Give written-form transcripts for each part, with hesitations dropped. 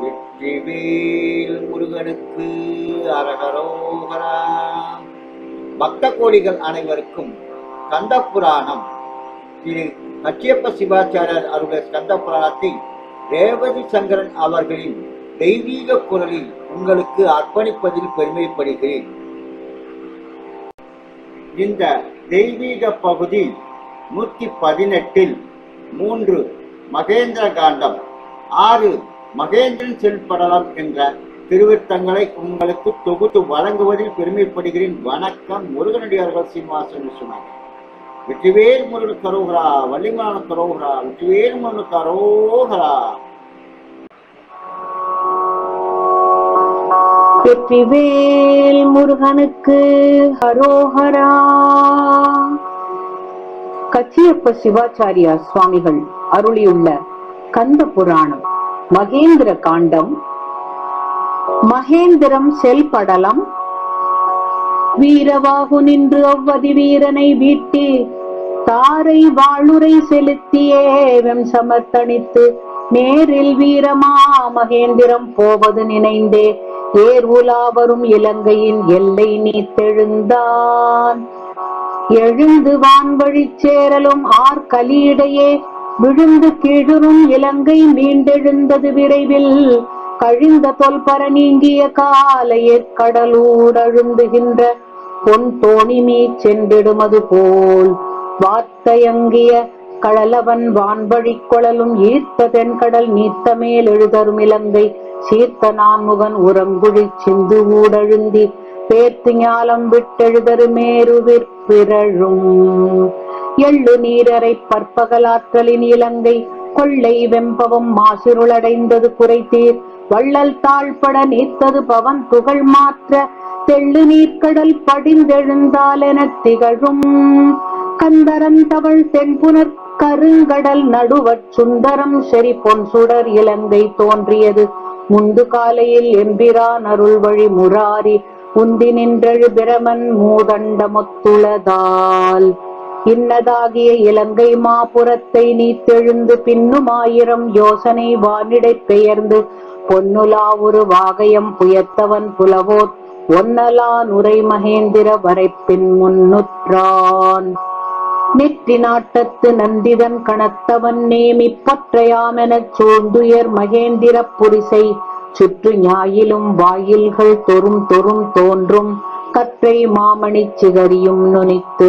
வெற்றிவேல் முருகனுக்கு அரகரோகரா. பக்த கோடிகள் அனைவருக்கும் கந்த புராணம் திரு கச்சியப்ப சிவாச்சாரியர் அருளிய கந்த புராணத்தை ரேவதி சங்கரன் அவர்களின் தெய்வீக குரலில் உங்களுக்கு அர்ப்பணிப்பதில் பெருமைப்படுகிறேன். இந்த தெய்வீக பகுதி 118 3 மகேந்திர காண்டம் 6 மகேந்திரன் செல்படலம் என்ற திருவிருத்தங்களை உங்களுக்கு தொகுத்து வழங்குவதில் பெருமைப்படுகிறேன். வணக்கம். முருகனடியார்கள் சீனிவாசன் விஸ்வநாதன். வெற்றிவேல் முருகனுக்கு அரோகரா, வள்ளிமலானுக்கு அரோகரா, வெற்றிவேல் முருகனுக்கு அரோகரா. வெற்றிவேல் முருகனுக்கு அரோகரா. கச்சியப்ப சிவாச்சாரியா சுவாமிகள் அருளியுள்ள கந்த புராணம் மகேந்திர காண்டம். மகேந்திரம் செல்படலம். வீரவாகு நின்று அவ்வதி வீரனை வீட்டி தாரை வாளுரை செலுத்தியே சமர்த்தணித்து நேரில் வீரமா மகேந்திரம் போவது நினைந்தே ஏர் உலா வரும் இலங்கையின் எல்லை நீத்தெழுந்தான். எழுந்து வான்வழி சேரலும் ஆர்கலியிடையே விழுந்து கீழுறும் இலங்கை மீண்டெழுந்தது விரைவில். கழிந்த தொல்பர நீங்கிய காலையற் கடலூடழுந்துகின்ற பொன் தோணி மீ சென்றிடுமது போல் வார்த்தையங்கிய கடலவன் வான்வழி கொழலும் ஈர்த்த தென்கடல் நீத்த மேல் எழுதரும் இலங்கை சீர்த்த நான்முகன் உறங்குழி சிந்து ஊடழுந்தி பேர்த்து ஞாலம் விட்டெழுதரு மேருவிற்பிரழும் எள்ளு நீரரை பற்பகலாற்றலின் இலங்கை கொள்ளை வெம்பவும் மாசிருளடைந்தது குறைத்தீர் வள்ளல் தாழ்பட நீத்தது பவன் துகள் மாற்ற தெள்ளு நீர்க்கடல் படிந்தெழுந்தால் என திகழும் கந்தரன் தவள் தென்புனர் கருங்கடல் நடுவற் சுந்தரம் செறி பொன் சுடர் இலங்கை தோன்றியது முந்து காலையில் எம்பிரான் அருள் வழி முராரி உந்தி நின்றழு பிரமன் மூதண்டமொத்துளதால் இன்னதாகிய இலங்கை மாபுரத்தை நீத்தெழுந்து பின்னும் 1000 யோசனை வானிடை பெயர்ந்து பொன்னுலா ஒரு வாகயம் புயத்தவன் புலவோர் ஒன்னலான் உரை மகேந்திர வரைப்பின் முன்னுற்றான். நெற்றி நாட்டத்து நந்திதன் கணத்தவன் நேமி பொற்றையாமெனச் சூழ்ந்துயர் மகேந்திர புரிசை சுற்று ஞாயிலும் வாயில்கள் தொறும் தொறும் தோன்றும் கற்றை மாமணி சிகரியும் நுனித்து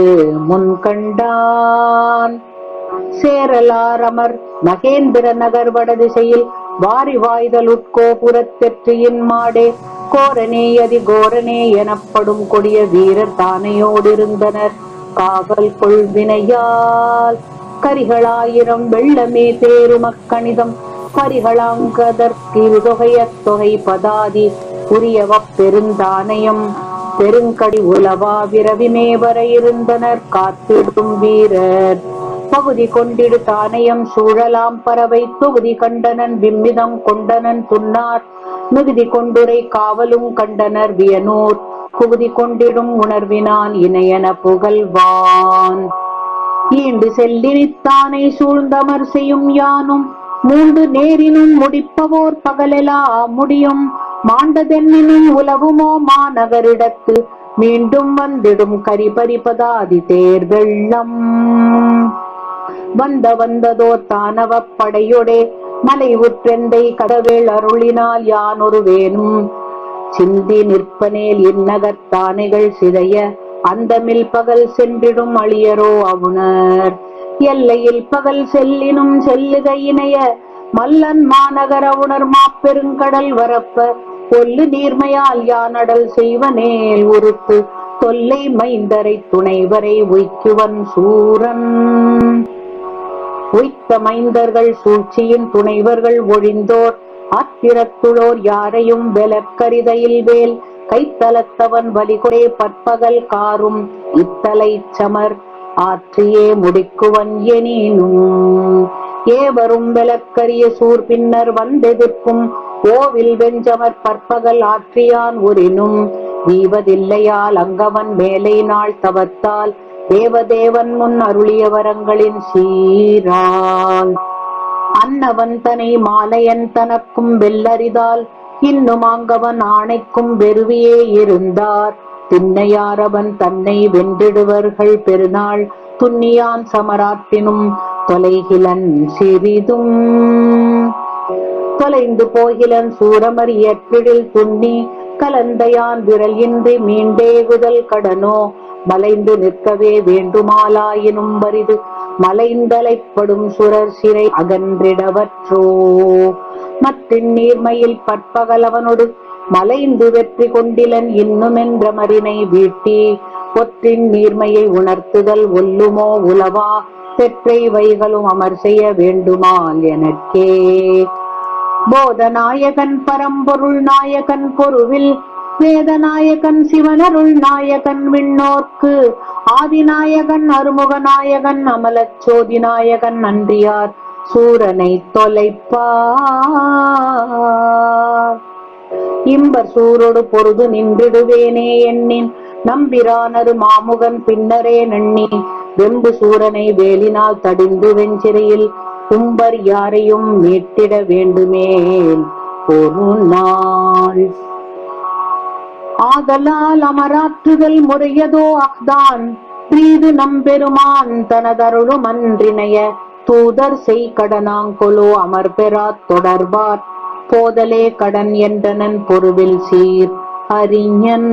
முன்கண்டான். சேரலாரமர் மகேந்திர நகர் வடதிசையில் வாரி வாய்தல் உட்கோபுரத்தெற்றியின் மாடே கோரனே அதி கோரனே எனப்படும் கொடிய வீரர் தானையோடிருந்தனர். காவல் கொள்வினையால் கரிகளாயிரம் வெள்ளமே தேருமக்கணிதம் பரிகளாங்கதற்கிருதொகைய தொகை பதாதி உரியவ பெருந்தானயம் பெருங்கடி உலவா விரவிமே வர இருந்தனர் காத்திடும் வீரர். பகுதி கொண்டிடு தானயம் சூழலாம் பறவை தொகுதி கண்டனன் விம்மிதம் கொண்டனன் துன்னார் மிகுதி கொண்டுரை காவலும் கண்டனர் வியனூர் குகுதி கொண்டிடும் உணர்வினான் இணையன புகழ்வான். ஈண்டு செல்லினித்தானை சூழ்ந்தமர் செய்யும் யானும் மூன்று நேரினும் முடிப்பவோர் பகலெலா முடியும் மாண்டதென்னினும் உலவுமோ மாநகரிடத்து மீண்டும் வந்திடும் கரிபரிபதாதி தேர் வெள்ளம். வந்ததோர் தானவ படையொடே மலை உற்றெந்தை கதவேள் அருளினால் யான் ஒரு வேணும் சிந்தி நிற்பனேல் இந்நகர்த்தானைகள் சிதைய அந்தமில் பகல் சென்றிடும் அழியரோ அவுணர். எல்லையில் பகல் செல்லினும் செல்லுக இணைய மல்லன் மாநகர உணர் மாப்பெருங்கடல் வரப்ப கொல்லு நீர்மையால் யானடல் செய்வனேல் உறுத்து தொல்லை மைந்தரை துணைவரை உய்க்குவன் சூரன். உய்த்த மைந்தர்கள் சூழ்ச்சியின் துணைவர்கள் ஒழிந்தோர் ஆத்திரத்துளோர் யாரையும் வெலக்கரிதையில் வேல் கைத்தலத்தவன் வலிகொடே பற்பகல் காரும் இத்தலை சமர் ஆற்றியே முடிக்குவன் எனினும் ஏவரும் வெலக்கரிய சூர் பின்னர் வந்தெதிர்க்கும் ஓவில் வெஞ்சமர் பற்பகல் ஆற்றியான் ஒரினும் வீவதில்லையால் அங்கவன் மேலை நாள் தவத்தால் தேவதேவன் முன் அருளிய வரங்களின் சீரால் அன்னவன் தனை மாலையன் தனக்கும் வெல்லறிதால் இன்னும் ஆங்கவன் ஆணைக்கும் வெறுவியே இருந்தார். திண்ணையாரவன் தன்னை வென்றிடுவர்கள் பெருநாள் துன்னியான் சமராட்டினும் தொலைகிலன் சிறிதும். தொலைந்து போகிலன் சூரமர் இயற்றிடில் துன்னி கலந்தையான் விரல் இன்றி மீண்டேகுதல் கடனோ. மலைந்து நிற்கவே வேண்டுமாலாயினும் வரிது மலைந்தலைப்படும் சுரர் சிறை அகன்றிடவற்றோ. மற்றின் நீர்மையில் பற்பகலவனொடு மலைந்து வெற்றி கொண்டிலன் இன்னுமென்ற மறினை வீட்டி ஒற்றின் நீர்மையை உணர்த்துதல் ஒல்லுமோ உலவா. தெற்றை வைகளும் அமர் செய்ய வேண்டுமால் எனக்கே. போதநாயகன் பரம்பொருள் நாயகன் பொருவில் வேதநாயகன் சிவனருள் நாயகன் விண்ணோர்க்கு ஆதிநாயகன் அருமுக நாயகன் அமலச் சோதி நாயகன் அன்றியார் சூரனை தொலைப்பார். இம்பர் சூரோடு பொருது நின்றிடுவேனே எண்ணின் நம்பிரானரு மாமுகன் பின்னரே நண்ணி வெம்பு சூரனை வேலினால் தடிந்து வெஞ்சிறையில் கும்பர் யாரையும் மீட்டிட வேண்டுமேல் ஒரு நாள். ஆதலால் அமராற்றுதல் முறையதோ அஃதான் பிரீது நம்பெருமான் தனதருளும் அன்றினைய தூதர் செய் கடனாங்கொலோ அமர் பெறா தொடர்பார் போதலே கடன் என்றனன் பொருவில் சீர் அறிஞன்.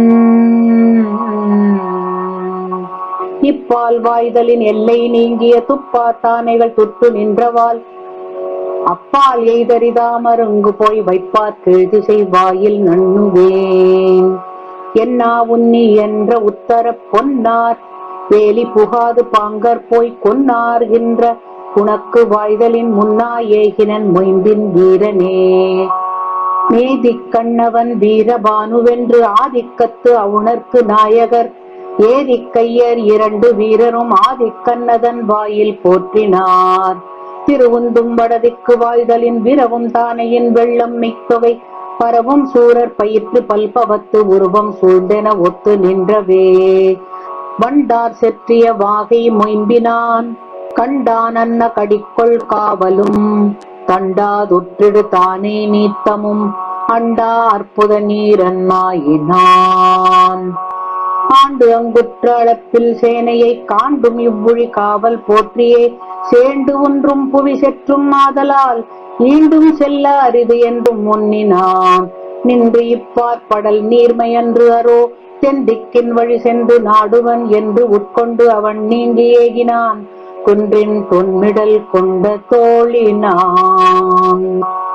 இப்பால் வாய்தலின் எல்லை நீங்கிய துப்பாத்தானைகள் துட்டு நின்றவால் அப்பால் எய்தறிதாமருங்கு போய் வைப்பார் கீழ்திசை வாயில் நண்ணுவேன். என்னா உன்னி என்ற உத்தர பொன்னார் வேலி புகாது பாங்கர் போய் கொன்னார்கின்ற உனக்கு வாய்தலின் முன்னா ஏகினன் மொயம்பின் வீரனே. மேதிக் கண்ணவன் வீரபானுவென்று ஆதிக்கத்து அவுணர்க்கு நாயகர் ஏதிக் கையர் இரண்டு வீரரும் ஆதிக்கண்ணதன் வாயில் போற்றினார். திருவுந்தும் வடதிக்கு வாய்தலின் விரவும் தானையின் வெள்ளம் மிக்கவை பரவும் சூரர் பயிற்று பல்பவத்து உருவம் சூழ்ந்தென ஒத்து நின்றவே. வண்டார் செற்றிய வாகை மொயம்பினான் கண்டான் அன்ன கடிக்கொள் காவலும் தண்டாதொற்றிடு தானே நீத்தமும் அண்டா அற்புத நீரன்னாயினான். ஆண்டு அங்குற்ற அளப்பில் சேனையை காண்டும் இவ்வுழி காவல் போற்றியே சேண்டு ஒன்றும் புவி செற்றும் ஆதலால் ஈண்டும் செல்ல அரிது என்றும் முன்னினான். நின்று இப்பாற்படல் நீர்மையன்று அரோ தென்திக்கின் வழி சென்று நாடுவன் என்று உட்கொண்டு அவன் நீங்கி ஏகினான் குன்றின் தொன்மிடல் கொண்ட தோழினான்.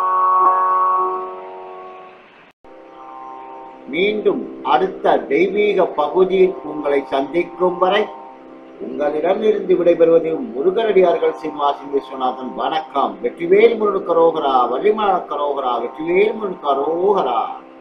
மீண்டும் அடுத்த தெய்வீக பகுதியில் உங்களை சந்திக்கும் வரை உங்களிடமிருந்து விடைபெறுவது முருகனடியார்கள் சீனிவாசன் விஸ்வநாதன். வணக்கம். வெற்றிவேல் முருகன் கரோகரா, வள்ளிமலர் கரோகரா, வெற்றிவேல் முருகன் கரோகரா.